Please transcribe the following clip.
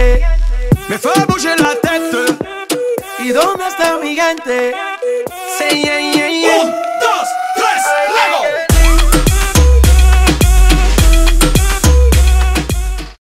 siguiente me fais bouger la tête. ¿Y dónde está mi gente? Say yeah,